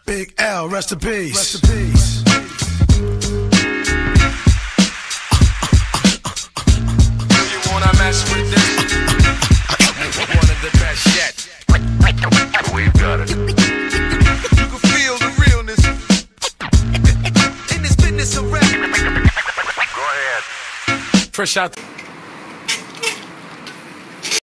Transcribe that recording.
Big L, rest in peace. Rest in peace. You wanna mess with this? One of the best yet. We've got it. You can feel the realness in this business of rap. Go ahead. Fresh out.